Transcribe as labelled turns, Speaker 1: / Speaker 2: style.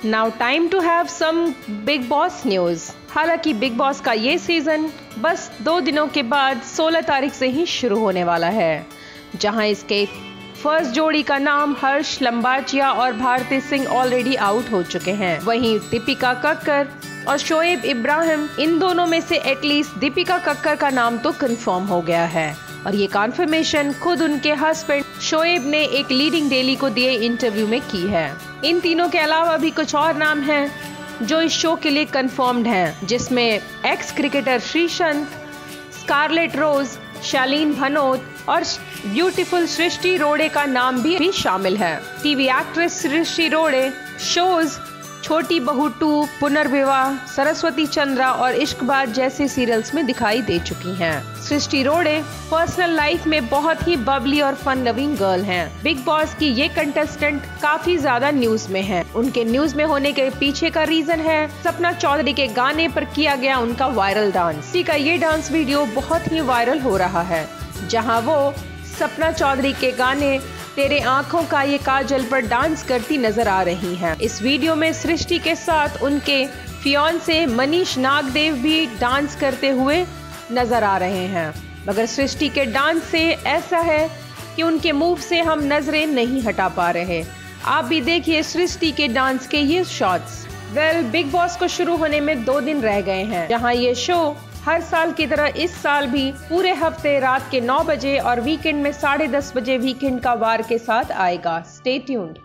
Speaker 1: Now time to have some Bigg Boss news. हालांकि Bigg Boss का ये season बस 2 दिनों के बाद 16 तारीख से ही शुरू होने वाला है, जहां इसके फर्स्ट जोड़ी का नाम हर्ष लंबाचिया और भारती सिंह ऑलरेडी आउट हो चुके हैं। वहीं दीपिका कक्कर और शोएब इब्राहिम, इन दोनों में से एटलीस्ट दीपिका कक्कर का नाम तो कंफर्म हो गया है और ये कॉन्फर्मेशन खुद उनके हस्बैंड शोएब ने एक लीडिंग डेली को दिए इंटरव्यू में की है। इन तीनों के अलावा भी कुछ और नाम हैं जो इस शो के लिए कंफर्म्ड हैं, जिसमें ex cricketer Sreesanth, Scarlett Rose, Shalin Bhanot और ब्यूटीफुल सृष्टि रोड़े का नाम भी शामिल है। टीवी एक्ट्रेस सृष्टि रोड़े शोज छोटी बहू 2, पुनर्विवाह, सरस्वती चंद्रा और इश्कबाज जैसे सीरियल्स में दिखाई दे चुकी हैं। सृष्टि रोड़े पर्सनल लाइफ में बहुत ही बबली और फन लविंग गर्ल हैं। बिग बॉस की ये कंटेस्टेंट काफी ज्यादा न्यूज में हैं। उनके न्यूज में होने के पीछे का रीजन है सपना चौधरी के गाने पर किया गया उनका वायरल डांस। का ये डांस वीडियो बहुत ही वायरल हो रहा है, जहाँ वो सपना चौधरी के गाने तेरे आंखों का ये काजल पर डांस करती नजर आ रही हैं। इस वीडियो में सृष्टि के साथ उनके फियांसे मनीष नागदेव भी डांस करते हुए नजर आ रहे हैं, मगर सृष्टि के डांस से ऐसा है कि उनके मूव से हम नजरें नहीं हटा पा रहे। आप भी देखिए सृष्टि के डांस के ये शॉट्स। बिग बॉस को शुरू होने में 2 दिन रह गए हैं, जहां ये शो हर साल की तरह इस साल भी पूरे हफ्ते रात के 9 बजे और वीकेंड में 10:30 बजे वीकेंड का वार के साथ आएगा। Stay tuned.